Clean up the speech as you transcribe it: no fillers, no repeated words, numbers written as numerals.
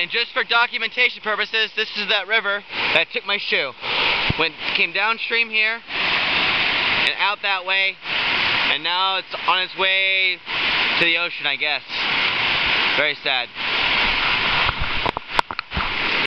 And just for documentation purposes, this is that river that took my shoe. Came downstream here and out that way, and now it's on its way to the ocean, I guess. Very sad.